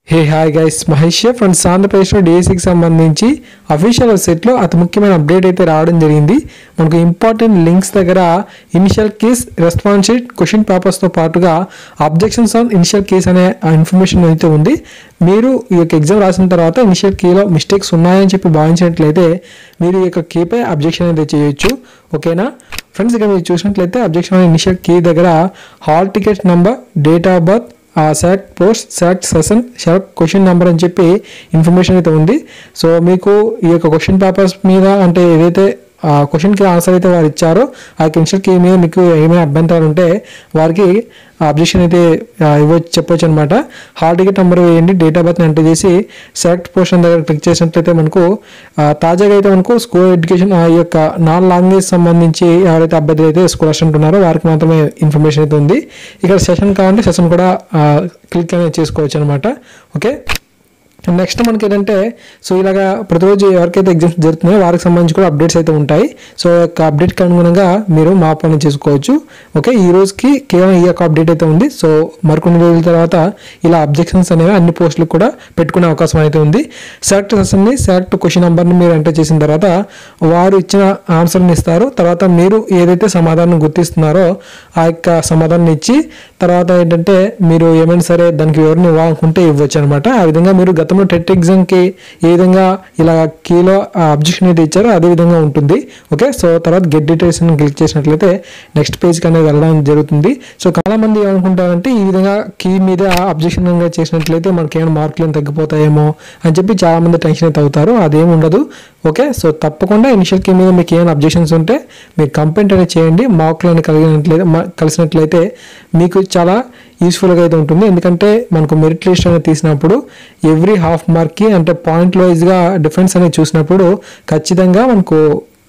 హే hi guys, Mahesh friends. ఆంధ్రప్రదేశ్లో డిఎస్సికి సంబంధించి అఫీషియల్ వెబ్సైట్లో అతి ముఖ్యమైన అప్డేట్ అయితే రావడం జరిగింది. మనకు ఇంపార్టెంట్ లింక్స్ దగ్గర initial keys, response sheet, question పేపర్స్తో పాటుగా అబ్జెక్షన్స్ ఆన్ ఇనిషియల్ కేస్ అనే ఇన్ఫర్మేషన్ అయితే ఉంది. మీరు ఈ యొక్క ఎగ్జామ్ రాసిన తర్వాత ఇనిషియల్ కీలో మిస్టేక్స్ ఉన్నాయని చెప్పి భావించినట్లయితే మీరు ఈ యొక్క కీపై అబ్జెక్షన్ అయితే చేయొచ్చు. ఓకేనా ఫ్రెండ్స్, ఇక్కడ మీరు చూసినట్లయితే అబ్జెక్షన్ ఇనిషియల్ కీ దగ్గర hall ticket number, date of birth, select post, select session, select question number అని చెప్పి ఇన్ఫర్మేషన్ అయితే ఉంది. సో మీకు ఈ యొక్క క్వశ్చన్ పేపర్స్ మీద అంటే ఏదైతే క్వశ్చన్కి ఆన్సర్ అయితే వారు ఇచ్చారో ఆ ఇనిషియల్ కీ మీద మీకు ఏమైనా అభ్యంతరాలు ఉంటే వారికి అబ్జెక్షన్ అయితే చెప్పొచ్చు అనమాట. హాల్ టికెట్ నెంబర్ వేయండి, డేట్ ఆఫ్ బర్త్ని ఎంటర్ చేసి సెలెక్ట్ పోర్షన్ దగ్గర క్లిక్ చేసినట్లయితే మనకు తాజాగా అయితే మనకు స్కూల్ ఎడ్యుకేషన్ ఈ యొక్క నాన్ లాంగ్వేజ్ సంబంధించి ఎవరైతే అభ్యర్థులు అయితే స్కూల్ అసిస్టెంట్ ఉన్నారో వారికి మాత్రమే ఇన్ఫర్మేషన్ అయితే ఉంది. ఇక్కడ సెషన్ కావాలంటే సెషన్ కూడా క్లిక్ అనేది చేసుకోవచ్చు అనమాట. ఓకే, నెక్స్ట్ మనకి ఏంటంటే సో ఇలాగా ప్రతిరోజు ఎవరికైతే ఎగ్జామ్స్ జరుగుతున్నాయో వారికి సంబంధించి కూడా అప్డేట్స్ అయితే ఉంటాయి. సో యొక్క అప్డేట్కి అనుగుణంగా మీరు మా పని చేసుకోవచ్చు. ఓకే, ఈ రోజుకి కేవలం ఈ యొక్క అప్డేట్ అయితే ఉంది. సో మరికొన్ని రోజుల తర్వాత ఇలా అబ్జెక్షన్స్ అనేవి అన్ని పోస్టులకు కూడా పెట్టుకునే అవకాశం అయితే ఉంది. సెలెక్ట్ సెషన్ని, సెలెక్ట్ క్వశ్చన్ నెంబర్ని మీరు ఎంటర్ చేసిన తర్వాత వారు ఇచ్చిన ఆన్సర్ని ఇస్తారు. తర్వాత మీరు ఏదైతే సమాధానం గుర్తిస్తున్నారో ఆ యొక్క సమాధానం ఇచ్చి తర్వాత ఏంటంటే మీరు ఏమైనా సరే దానికి వివరణ ఇవ్వాలనుకుంటే ఇవ్వచ్చు అనమాట. ఆ విధంగా మీరు గతంలో టెట్ ఎగ్జామ్కి ఏ విధంగా ఇలా కీలో అబ్జెక్షన్ అయితే ఇచ్చారో అదే విధంగా ఉంటుంది. ఓకే, సో తర్వాత గెట్ డీటెయిల్స్ క్లిక్ చేసినట్లయితే నెక్స్ట్ పేజ్కి అనేది వెళ్ళడం జరుగుతుంది. సో చాలా మంది ఏమనుకుంటారంటే ఈ విధంగా కీ మీద అబ్జెక్షన్ చేసినట్లయితే మనకి ఏమైనా మార్కులు ఏమైనా తగ్గిపోతాయేమో అని చెప్పి చాలా మంది టెన్షన్ అయితే అవుతారు. అదేమి ఉండదు. ఓకే, సో తప్పకుండా ఇనిషియల్ కీ మీద మీకు ఏమైనా అబ్జెక్షన్స్ ఉంటే మీరు కంప్లైంట్ అనేది చేయండి. మార్కులు కలిసినట్లయితే మీకు చాలా యూస్ఫుల్గా అయితే ఉంటుంది. ఎందుకంటే మనకు మెరిట్ లిస్ట్ అనేది తీసినప్పుడు ఎవ్రీ హాఫ్ మార్క్కి అంటే పాయింట్ వైజ్గా డిఫరెన్స్ అనేది చూసినప్పుడు ఖచ్చితంగా మనకు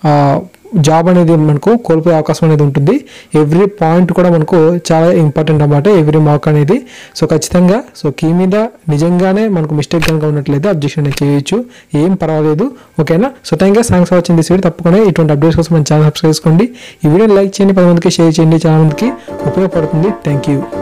జాబ్ అనేది మనకు కోల్పోయే అవకాశం అనేది ఉంటుంది. ఎవ్రీ పాయింట్ కూడా మనకు చాలా ఇంపార్టెంట్ అన్నమాట, ఎవ్రీ మార్క్ అనేది. సో ఖచ్చితంగా సో కీ మీద నిజంగానే మనకు మిస్టేక్ కనుక ఉన్నట్లయితే అబ్జెక్షన్ అనేది చేయొచ్చు, ఏం పర్వాలేదు. ఓకేనా, so thanks for watching this video. తప్పకుండా ఇటువంటి అప్డేట్స్ కోసం మన ఛానల్ సబ్స్క్రైబ్ చేసుకోండి. ఈ వీడియోని లైక్ చేయండి, 10 మందికి షేర్ చేయండి, చాలా మందికి ఉపయోగపడుతుంది. Thank you.